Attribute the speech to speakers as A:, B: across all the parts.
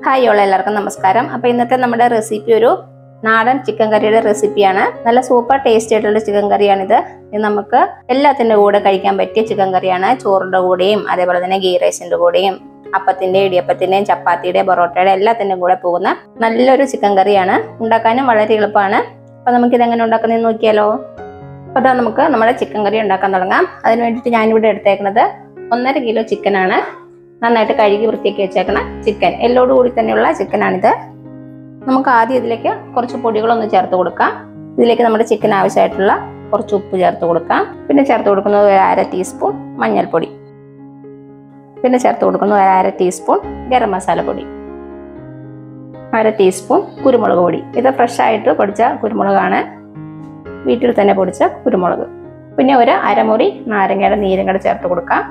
A: Hi എല്ലാവർക്കും നമസ്കാരം. അപ്പോൾ ഇന്നത്തെ നമ്മുടെ റെസിപ്പി ഒരു നാടൻ ചിക്കൻ കറിയുടെ റെസിപ്പിയാണ്. നല്ല സൂപ്പർ ടേസ്റ്റി ആയിട്ടുള്ള ചിക്കൻ കറിയാണിത്. ഇത് നമുക്ക് എല്ലാത്തിൻ്റെ കൂടെ കഴിക്കാൻ പറ്റിയ ചിക്കൻ കറിയാണ്. ചോറിൻ്റെ കൂടെയും അതേപോലെ തന്നെ ഗീ റൈസിൻ്റെ കൂടെയും അപ്പത്തിൻ്റെ ഇടിയപ്പത്തിൻ്റെയും ചപ്പാത്തിയുടെ പൊറോട്ടയുടെ എല്ലാത്തിൻ്റെ കൂടെ പോകുന്ന നല്ലൊരു ചിക്കൻ കറിയാണ്. ഉണ്ടാക്കാനും വളരെ എളുപ്പമാണ്. അപ്പോൾ നമുക്കിതെങ്ങനെ ഉണ്ടാക്കുന്നതെന്ന് നോക്കിയാലോ. അപ്പോൾ അതാ നമുക്ക് നമ്മുടെ ചിക്കൻ കറി ഉണ്ടാക്കാൻ തുടങ്ങാം. അതിന് വേണ്ടിയിട്ട് ഞാനിവിടെ എടുത്തേക്കുന്നത് 1.5 കിലോ ചിക്കനാണ്. നന്നായിട്ട് കഴുകി വൃത്തിയാക്കി വെച്ചേക്കണ ചിക്കൻ, എല്ലോട് കൂടി തന്നെയുള്ള ചിക്കനാണിത്. നമുക്ക് ആദ്യം ഇതിലേക്ക് കുറച്ച് പൊടികളൊന്ന് ചേർത്ത് കൊടുക്കാം. ഇതിലേക്ക് നമ്മുടെ ചിക്കൻ ആവശ്യമായിട്ടുള്ള കുറച്ച് ഉപ്പ് ചേർത്ത് കൊടുക്കാം. പിന്നെ ചേർത്ത് കൊടുക്കുന്നത് 1/2 ടീസ്പൂൺ മഞ്ഞൾപ്പൊടി. പിന്നെ ചേർത്ത് കൊടുക്കുന്നത് 1/2 ടീസ്പൂൺ ഗരം മസാല പൊടി, 1/2 ടീസ്പൂൺ കുരുമുളക് പൊടി. ഇത് ഫ്രഷ് ആയിട്ട് പൊടിച്ച കുരുമുളകാണ്, വീട്ടിൽ തന്നെ പൊടിച്ച കുരുമുളക്. പിന്നെ ഒരു അരമുറി നാരങ്ങയുടെ നീരും കൂടെ ചേർത്ത് കൊടുക്കാം.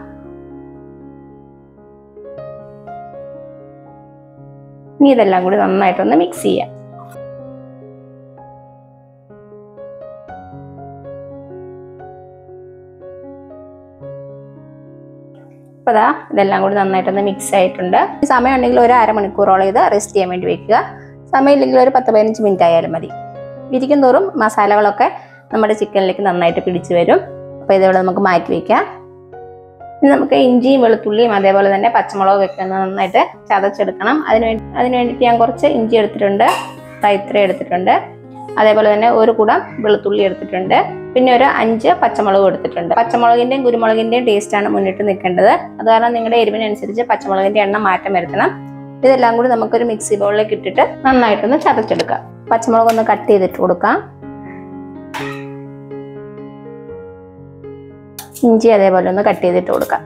A: ഇനി ഇതെല്ലാം കൂടി നന്നായിട്ടൊന്ന് മിക്സ് ചെയ്യാം. അപ്പോൾ ദാ ഇതെല്ലാം കൂടി നന്നായിട്ടൊന്ന് മിക്സ് ആയിട്ടുണ്ട്. സമയം ഉണ്ടെങ്കിൽ ഒരു അരമണിക്കൂറോളം ഇത് റെസ്റ്റ് ചെയ്യാൻ വേണ്ടി വെക്കുക. സമയമില്ലെങ്കിൽ ഒരു 10-15 മിനിറ്റ് ആയാലും മതി. ഇരിക്കും തോറും മസാലകളൊക്കെ നമ്മുടെ ചിക്കനിലേക്ക് നന്നായിട്ട് പിടിച്ചു വരും. അപ്പോൾ ഇതിവിടെ നമുക്ക് മാറ്റി വയ്ക്കാം. ഇനി നമുക്ക് ഇഞ്ചിയും വെളുത്തുള്ളിയും അതേപോലെ തന്നെ പച്ചമുളകും ഒക്കെ നന്നായിട്ട് ചതച്ചെടുക്കണം. അതിന് വേണ്ടിയിട്ട് ഞാൻ കുറച്ച് ഇഞ്ചി എടുത്തിട്ടുണ്ട്, ഇത്ര എടുത്തിട്ടുണ്ട്. അതേപോലെ തന്നെ ഒരു കുടം വെളുത്തുള്ളി എടുത്തിട്ടുണ്ട്. പിന്നെ ഒരു 5 പച്ചമുളകും എടുത്തിട്ടുണ്ട്. പച്ചമുളകിൻ്റെയും കുരുമുളകിൻ്റെയും ടേസ്റ്റാണ് മുന്നിട്ട് നിൽക്കേണ്ടത്. അത് കാരണം നിങ്ങളുടെ എരിവിനനുസരിച്ച് പച്ചമുളകിൻ്റെ എണ്ണം മാറ്റം വരുത്തണം. ഇതെല്ലാം കൂടി നമുക്കൊരു മിക്സി ബൗളിലേക്ക് ഇട്ടിട്ട് നന്നായിട്ടൊന്ന് ചതച്ചെടുക്കാം. പച്ചമുളകൊന്ന് കട്ട് ചെയ്തിട്ട് കൊടുക്കാം. ഇഞ്ചി അതേപോലെ ഒന്ന് കട്ട് ചെയ്തിട്ട് കൊടുക്കാം.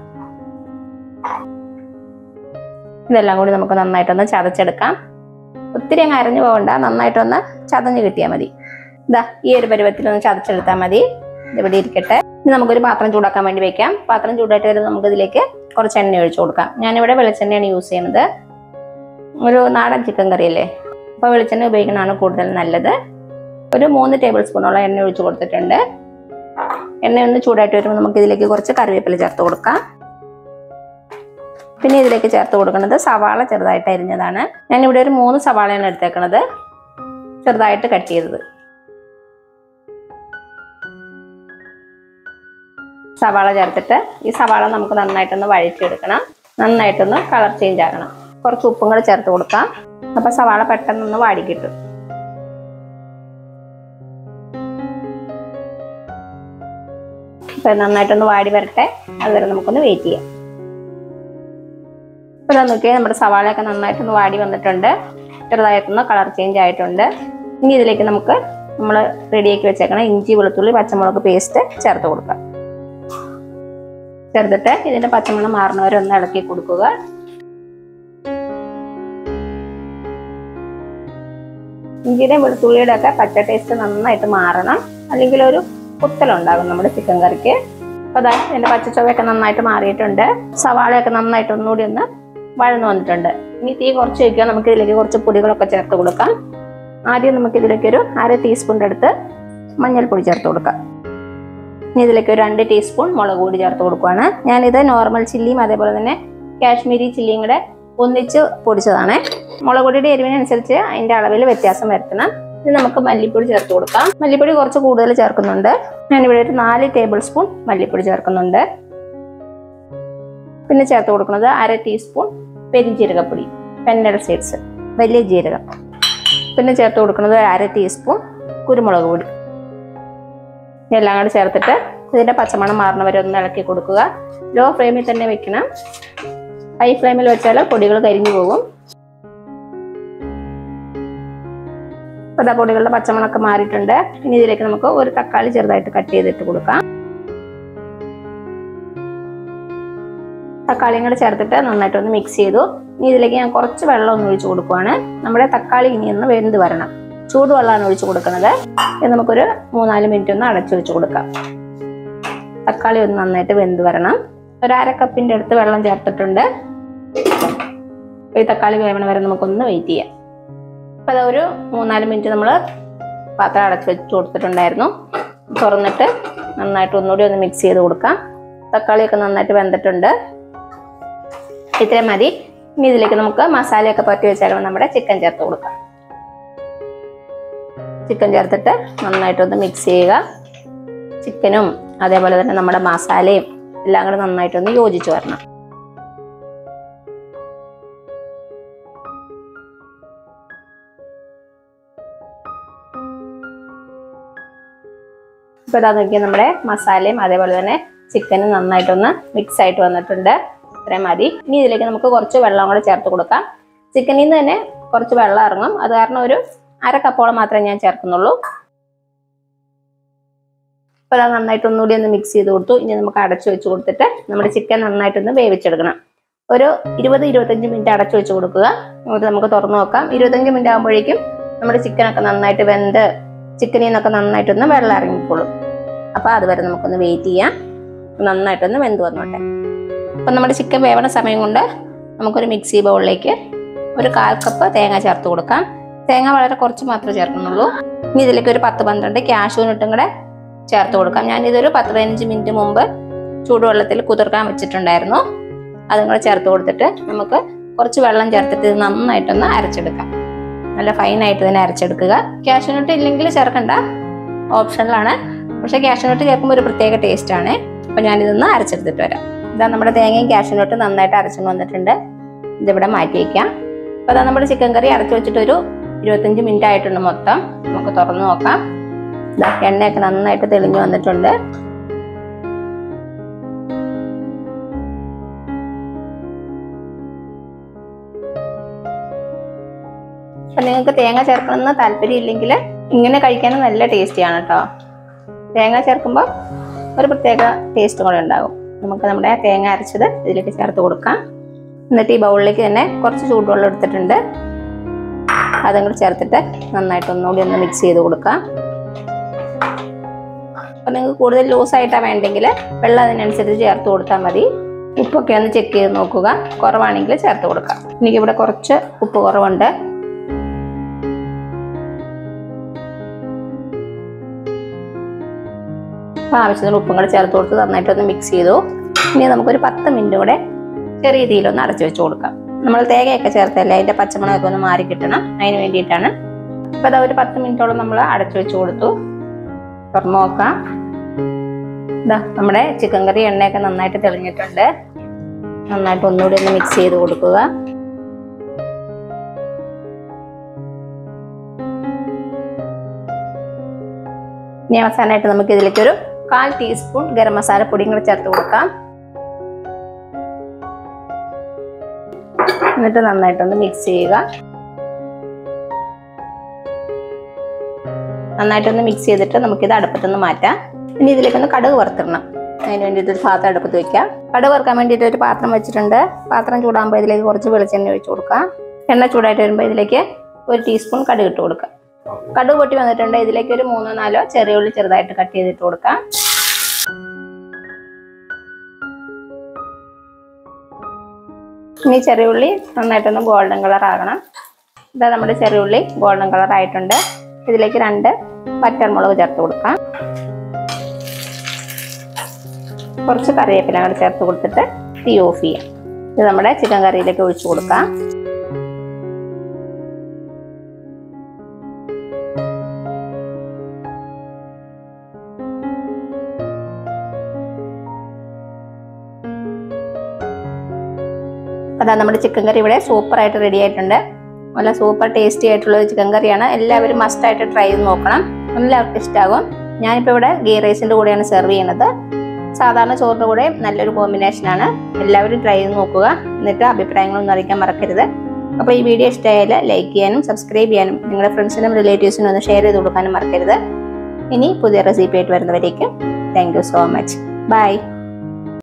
A: ഇതെല്ലാം കൂടി നമുക്ക് നന്നായിട്ടൊന്ന് ചതച്ചെടുക്കാം. ഒത്തിരി അങ്ങ് അരഞ്ഞു പോകണ്ട, നന്നായിട്ടൊന്ന് ചതഞ്ഞ് കിട്ടിയാൽ മതി. ഇതാ ഈ ഒരു പരുവത്തിലൊന്ന് ചതച്ചെടുത്താൽ മതി. ഇതിവിടെ ഇരിക്കട്ടെ. ഇനി നമുക്കൊരു പാത്രം ചൂടാക്കാൻ വേണ്ടി വെക്കാം. പാത്രം ചൂടായിട്ട് വരുമ്പോൾ നമുക്ക് ഇതിലേക്ക് കുറച്ച് എണ്ണ ഒഴിച്ചു കൊടുക്കാം. ഞാനിവിടെ വെളിച്ചെണ്ണയാണ് യൂസ് ചെയ്യുന്നത്. ഒരു നാടൻ ചിക്കൻ കറിയല്ലേ, അപ്പോൾ വെളിച്ചെണ്ണ ഉപയോഗിക്കുന്നതാണ് കൂടുതൽ നല്ലത്. ഒരു 3 ടേബിൾ സ്പൂണോളം എണ്ണ ഒഴിച്ചു കൊടുത്തിട്ടുണ്ട്. എണ്ണ ഒന്ന് ചൂടായിട്ട് വരുമ്പോൾ നമുക്ക് ഇതിലേക്ക് കുറച്ച് കറിവേപ്പില ചേർത്ത് കൊടുക്കാം. പിന്നെ ഇതിലേക്ക് ചേർത്ത് കൊടുക്കുന്നത് സവാള ചെറുതായിട്ട് അരിഞ്ഞതാണ്. ഞാനിവിടെ ഒരു 3 സവാളയാണ് എടുത്തേക്കുന്നത്, ചെറുതായിട്ട് കട്ട് ചെയ്തത്. സവാള ചേർത്തിട്ട് ഈ സവാള നമുക്ക് നന്നായിട്ടൊന്ന് വഴറ്റിയെടുക്കണം. നന്നായിട്ടൊന്ന് കളർ ചേഞ്ച് ആക്കണം. കുറച്ച് ഉപ്പും കൂടെ ചേർത്ത് കൊടുക്കാം. അപ്പോൾ സവാള പെട്ടെന്നൊന്ന് വാടി കിട്ടും. അപ്പോൾ നന്നായിട്ടൊന്ന് വാടി വരട്ടെ, അതുവരെ നമുക്കൊന്ന് വെയിറ്റ് ചെയ്യാം. അപ്പോൾ ഇതാ നോക്കിയാൽ നമ്മുടെ സവാളയൊക്കെ നന്നായിട്ടൊന്ന് വാടി വന്നിട്ടുണ്ട്. ചെറുതായിട്ടൊന്ന് കളർ ചേഞ്ച് ആയിട്ടുണ്ട്. ഇനി ഇതിലേക്ക് നമുക്ക് നമ്മൾ റെഡിയാക്കി വെച്ചേക്കണം ഇഞ്ചി വെളുത്തുള്ളി പച്ചമുളക് പേസ്റ്റ് ചേർത്ത് കൊടുക്കാം. ചേർത്തിട്ട് ഇതിൻ്റെ പച്ചമണം മാറുന്നവരെ ഒന്ന് ഇളക്കി കൊടുക്കുക. ഇഞ്ചിയുടെയും വെളുത്തുള്ളിയുടെ ഒക്കെ പച്ച ടേസ്റ്റ് നന്നായിട്ട് മാറണം, അല്ലെങ്കിൽ ഒരു കുത്തലുണ്ടാകും നമ്മുടെ ചിക്കൻ കറിക്ക്. അപ്പോൾ അതാ ഇതിൻ്റെ പച്ചച്ചൊവയൊക്കെ നന്നായിട്ട് മാറിയിട്ടുണ്ട്. സവാളയൊക്കെ നന്നായിട്ട് ഒന്നുകൂടി ഒന്ന് വഴന്നു വന്നിട്ടുണ്ട്. ഇനി തീ കുറച്ച് വയ്ക്കുക. നമുക്ക് ഇതിലേക്ക് കുറച്ച് പൊടികളൊക്കെ ചേർത്ത് കൊടുക്കാം. ആദ്യം നമുക്ക് ഇതിലേക്ക് ഒരു 1/2 ടീസ്പൂണിൻ്റെ അടുത്ത് മഞ്ഞൾപ്പൊടി ചേർത്ത് കൊടുക്കാം. ഇനി ഇതിലേക്ക് ഒരു 2 ടീസ്പൂൺ മുളക് പൊടി ചേർത്ത് കൊടുക്കുകയാണ്. ഞാനിത് നോർമൽ ചില്ലിയും അതേപോലെ തന്നെ കാശ്മീരി ചില്ലിയും കൂടെ ഒന്നിച്ച് പൊടിച്ചതാണ്. മുളക് പൊടിയുടെ എരിവിനനുസരിച്ച് അതിൻ്റെ അളവിൽ വ്യത്യാസം വരുത്തണം. ഇത് നമുക്ക് മല്ലിപ്പൊടി ചേർത്ത് കൊടുക്കാം. മല്ലിപ്പൊടി കുറച്ച് കൂടുതൽ ചേർക്കുന്നുണ്ട്. ഞാനിവിടെ ഒരു 4 ടേബിൾ സ്പൂൺ മല്ലിപ്പൊടി ചേർക്കുന്നുണ്ട്. പിന്നെ ചേർത്ത് കൊടുക്കുന്നത് 1/2 ടീസ്പൂൺ പെരിഞ്ജീരകപ്പൊടി, ഫെന്നൽ സീഡ്സ്, വലിയ ജീരകം. പിന്നെ ചേർത്ത് കൊടുക്കുന്നത് 1/2 ടീസ്പൂൺ കുരുമുളക് പൊടി. ഇതെല്ലാം കൂടി ചേർത്തിട്ട് ഇതിൻ്റെ പച്ചമണം മാറുന്നവരെ ഒന്ന് ഇളക്കി കൊടുക്കുക. ലോ ഫ്ലെയിമിൽ തന്നെ വെക്കണം. ഹൈ ഫ്ലെയിമിൽ വെച്ചാൽ പൊടികൾ കരിഞ്ഞു പോകും. അപ്പോൾ പൊടികളുടെ പച്ചമണമൊക്കെ മാറിയിട്ടുണ്ട്. ഇനി ഇതിലേക്ക് നമുക്ക് ഒരു തക്കാളി ചെറുതായിട്ട് കട്ട് ചെയ്തിട്ട് കൊടുക്കാം. തക്കാളിയും കൂടെ ചേർത്തിട്ട് നന്നായിട്ടൊന്ന് മിക്സ് ചെയ്തു. ഇനി ഇതിലേക്ക് ഞാൻ കുറച്ച് വെള്ളം ഒന്ന് ഒഴിച്ചു കൊടുക്കുവാണ്. നമ്മുടെ തക്കാളി ഇനി ഒന്ന് വെന്ത് വരണം. ചൂടുവെള്ളമാണ് ഒഴിച്ചു കൊടുക്കുന്നത്. ഇത് നമുക്കൊരു 3-4 മിനിറ്റ് ഒന്ന് അടച്ചു വെച്ച് കൊടുക്കാം. തക്കാളി ഒന്ന് നന്നായിട്ട് വെന്ത് വരണം. ഒരു 1/2 കപ്പിൻ്റെ അടുത്ത് വെള്ളം ചേർത്തിട്ടുണ്ട്. ഈ തക്കാളി വേവണ വരെ നമുക്കൊന്ന് വെയിറ്റ് ചെയ്യാം. അപ്പോൾ അത് ഒരു 3-4 മിനിറ്റ് നമ്മൾ പാത്രം അടച്ച് വെച്ച് കൊടുത്തിട്ടുണ്ടായിരുന്നു. തുറന്നിട്ട് നന്നായിട്ട് ഒന്നുകൂടി ഒന്ന് മിക്സ് ചെയ്ത് കൊടുക്കാം. തക്കാളിയൊക്കെ നന്നായിട്ട് വെന്തിട്ടുണ്ട്. ഇത്രയും മതി. ഇനി ഇതിലേക്ക് നമുക്ക് മസാലയൊക്കെ പറ്റി വെച്ചാൽ നമ്മുടെ ചിക്കൻ ചേർത്ത് കൊടുക്കാം. ചിക്കൻ ചേർത്തിട്ട് നന്നായിട്ടൊന്ന് മിക്സ് ചെയ്യുക. ചിക്കനും അതേപോലെ തന്നെ നമ്മുടെ മസാലയും എല്ലാം കൂടെ നന്നായിട്ടൊന്ന് യോജിച്ച് വരണം. ഇപ്പോൾ ഇതാ നോക്കിയാൽ നമ്മുടെ മസാലയും അതേപോലെ തന്നെ ചിക്കനും നന്നായിട്ടൊന്ന് മിക്സ് ആയിട്ട് വന്നിട്ടുണ്ട്. ഇത്രയും മതി. ഇനി ഇതിലേക്ക് നമുക്ക് കുറച്ച് വെള്ളം കൂടെ ചേർത്ത് കൊടുക്കാം. ചിക്കനിൽ നിന്ന് തന്നെ കുറച്ച് വെള്ളം ഇറങ്ങും. അത് കാരണം ഒരു 1/2 കപ്പോളം മാത്രമേ ഞാൻ ചേർക്കുന്നുള്ളൂ. അപ്പോൾ അത് നന്നായിട്ട് ഒന്നുകൂടി ഒന്ന് മിക്സ് ചെയ്ത് കൊടുത്തു. ഇനി നമുക്ക് അടച്ചു വെച്ച് കൊടുത്തിട്ട് നമ്മുടെ ചിക്കൻ നന്നായിട്ടൊന്ന് വേവിച്ചെടുക്കണം. ഒരു 20-25 മിനിറ്റ് അടച്ചു വെച്ച് കൊടുക്കുക. എന്നിട്ട് നമുക്ക് തുറന്നു നോക്കാം. 25 മിനിറ്റ് ആകുമ്പോഴേക്കും നമ്മുടെ ചിക്കനൊക്കെ നന്നായിട്ട് വെന്ത് ചിക്കനിൽ നിന്നൊക്കെ നന്നായിട്ടൊന്ന് വെള്ളം ഇറങ്ങിക്കോളും. അപ്പോൾ അതുവരെ നമുക്കൊന്ന് വെയിറ്റ് ചെയ്യാം. നന്നായിട്ടൊന്ന് വെന്ത് വന്നോട്ടെ. അപ്പം നമ്മുടെ ചിക്കൻ വേവണ സമയം കൊണ്ട് നമുക്കൊരു മിക്സി ബൗളിലേക്ക് ഒരു 1/4 കപ്പ് തേങ്ങ ചേർത്ത് കൊടുക്കാം. തേങ്ങ വളരെ കുറച്ച് മാത്രമേ ചേർക്കുന്നുള്ളൂ. ഇനി ഇതിലേക്ക് ഒരു 10-12 കാഷ്യൂനട്ടും കൂടെ ചേർത്ത് കൊടുക്കാം. ഞാനിതൊരു 10-15 മിനിറ്റ് മുമ്പ് ചൂടുവെള്ളത്തിൽ കുതിർക്കാൻ വെച്ചിട്ടുണ്ടായിരുന്നു. അതും കൂടെ ചേർത്ത് കൊടുത്തിട്ട് നമുക്ക് കുറച്ച് വെള്ളം ചേർത്തിട്ട് ഇത് നന്നായിട്ടൊന്ന് അരച്ചെടുക്കാം. നല്ല ഫൈനായിട്ട് തന്നെ അരച്ചെടുക്കുക. കാഷ്യൂനട്ട് ഇല്ലെങ്കിൽ ചേർക്കണ്ട, ഓപ്ഷനിലാണ്. പക്ഷേ കാഷ്യൂനട്ട് ചേർക്കുമ്പോൾ ഒരു പ്രത്യേക ടേസ്റ്റാണ്. അപ്പോൾ ഞാനിതൊന്ന് അരച്ചെടുത്തിട്ട് വരാം. ഇതാ നമ്മുടെ തേങ്ങയും കാഷ്യൂനട്ടും നന്നായിട്ട് അരച്ചു വന്നിട്ടുണ്ട്. ഇതിവിടെ മാറ്റി വയ്ക്കാം. അപ്പോൾ അതാ നമ്മുടെ ചിക്കൻ കറി അരച്ചു വെച്ചിട്ടൊരു 25 മിനിറ്റ് ആയിട്ടുണ്ട് മൊത്തം. നമുക്ക് തുറന്നു നോക്കാം. ഇതാ എണ്ണയൊക്കെ നന്നായിട്ട് തെളിഞ്ഞു വന്നിട്ടുണ്ട്. അപ്പം നിങ്ങൾക്ക് തേങ്ങ ചേർക്കണമെന്ന് താല്പര്യം ഇല്ലെങ്കിൽ ഇങ്ങനെ കഴിക്കാനും നല്ല ടേസ്റ്റിയാണ് കേട്ടോ. തേങ്ങ ചേർക്കുമ്പോൾ ഒരു പ്രത്യേക ടേസ്റ്റ് കൂടെ ഉണ്ടാകും. നമുക്ക് നമ്മുടെ തേങ്ങ അരച്ചത് ഇതിലേക്ക് ചേർത്ത് കൊടുക്കാം. എന്നിട്ട് ഈ ബൗളിലേക്ക് തന്നെ കുറച്ച് ചൂടുവെള്ളം എടുത്തിട്ടുണ്ട്. അതും കൂടി ചേർത്തിട്ട് നന്നായിട്ട് ഒന്നുകൂടി ഒന്ന് മിക്സ് ചെയ്ത് കൊടുക്കാം. അപ്പം നിങ്ങൾക്ക് കൂടുതൽ ലൂസായിട്ടാണ് വേണ്ടെങ്കിൽ വെള്ളം അതിനനുസരിച്ച് ചേർത്ത് കൊടുത്താൽ മതി. ഉപ്പൊക്കെ ഒന്ന് ചെക്ക് ചെയ്ത് നോക്കുക. കുറവാണെങ്കിൽ ചേർത്ത് കൊടുക്കാം. എനിക്കിവിടെ കുറച്ച് ഉപ്പ് കുറവുണ്ട്. അപ്പോൾ ആവശ്യത്തിന് ഉപ്പും കൂടെ ചേർത്ത് കൊടുത്ത് നന്നായിട്ടൊന്ന് മിക്സ് ചെയ്തു. ഇനി നമുക്കൊരു 10 മിനിറ്റ് കൂടെ ചെറിയ രീതിയിലൊന്ന് അടച്ചു വെച്ച് കൊടുക്കാം. നമ്മൾ തേങ്ങയൊക്കെ ചേർത്തല്ലേ, അതിൻ്റെ പച്ചമുളകൊക്കെ ഒന്ന് മാറി കിട്ടണം. അതിന് വേണ്ടിയിട്ടാണ്. അപ്പോൾ അതാ ഒരു 10 മിനിറ്റോളം നമ്മൾ അടച്ചു വെച്ച് കൊടുത്തു. തുറന്നു നോക്കാം. ഇതാ നമ്മുടെ ചിക്കൻ കറി എണ്ണയൊക്കെ നന്നായിട്ട് തെളിഞ്ഞിട്ടുണ്ട്. നന്നായിട്ട് ഒന്നുകൂടി ഒന്ന് മിക്സ് ചെയ്ത് കൊടുക്കുക. ഇനി അവസാനമായിട്ട് നമുക്ക് ഇതിലേക്കൊരു 1/4 ടീസ്പൂൺ ഗരം മസാല പൊടിയും കൂടെ ചേർത്ത് കൊടുക്കാം. എന്നിട്ട് നന്നായിട്ടൊന്ന് മിക്സ് ചെയ്യുക. നന്നായിട്ടൊന്ന് മിക്സ് ചെയ്തിട്ട് നമുക്കിത് അടുപ്പത്തൊന്ന് മാറ്റാം. ഇനി ഇതിലേക്കൊന്ന് കടുക് വറുത്തിടണം. അതിന് വേണ്ടിയിട്ട് ഒരു പാത്രം അടുപ്പത്ത് വയ്ക്കാം. കടുക് വറുക്കാൻ വേണ്ടിയിട്ട് ഒരു പാത്രം വെച്ചിട്ടുണ്ട്. പാത്രം ചൂടാകുമ്പോൾ ഇതിലേക്ക് കുറച്ച് വെളിച്ചെണ്ണ ഒഴിച്ച് കൊടുക്കാം. എണ്ണ ചൂടായിട്ട് വരുമ്പോൾ ഇതിലേക്ക് 1 ടീസ്പൂൺ കടുക് ഇട്ട് കൊടുക്കാം. കടുക് പൊട്ടി വന്നിട്ടുണ്ട്. ഇതിലേക്ക് ഒരു 3-4 ചെറിയ ഉള്ളി ചെറുതായിട്ട് കട്ട് ചെയ്തിട്ട് കൊടുക്കാം. ഇനി ചെറിയ ഉള്ളി നന്നായിട്ടൊന്ന് ഗോൾഡൻ കളർ ആകണം. ഇതാ നമ്മുടെ ചെറിയ ഉള്ളി ഗോൾഡൻ കളർ ആയിട്ടുണ്ട്. ഇതിലേക്ക് 2 വറ്റൽമുളക് ചേർത്ത് കൊടുക്കാം. കുറച്ച് കറിവേപ്പില കൂടെ ചേർത്ത് കൊടുത്തിട്ട് തീ ഓഫ് ചെയ്യാം. ഇത് നമ്മുടെ ചിക്കൻ കറിയിലേക്ക് ഒഴിച്ചു കൊടുക്കാം. അതാ നമ്മുടെ ചിക്കൻ കറി ഇവിടെ സൂപ്പറായിട്ട് റെഡി ആയിട്ടുണ്ട്. നല്ല സൂപ്പർ ടേസ്റ്റി ആയിട്ടുള്ള ഒരു ചിക്കൻ കറിയാണ്. എല്ലാവരും മസ്റ്റായിട്ട് ട്രൈ ചെയ്ത് നോക്കണം. എല്ലാവർക്കും ഇഷ്ടമാകും. ഞാനിപ്പോൾ ഇവിടെ ഗീ റൈസിൻ്റെ കൂടെയാണ് സെർവ് ചെയ്യുന്നത്. സാധാരണ ചോറിൻ്റെ കൂടെ നല്ലൊരു കോമ്പിനേഷനാണ്. എല്ലാവരും ട്രൈ ചെയ്ത് നോക്കുക. എന്നിട്ട് അഭിപ്രായങ്ങളൊന്നും അറിയിക്കാൻ മറക്കരുത്. അപ്പോൾ ഈ വീഡിയോ ഇഷ്ടമായാൽ ലൈക്ക് ചെയ്യാനും സബ്സ്ക്രൈബ് ചെയ്യാനും നിങ്ങളുടെ ഫ്രണ്ട്സിനും റിലേറ്റീവ്സിനും ഒന്ന് ഷെയർ ചെയ്ത് കൊടുക്കാനും മറക്കരുത്. ഇനി പുതിയ റെസിപ്പി ആയിട്ട് വരുന്നവരേക്കും thank you so much. By.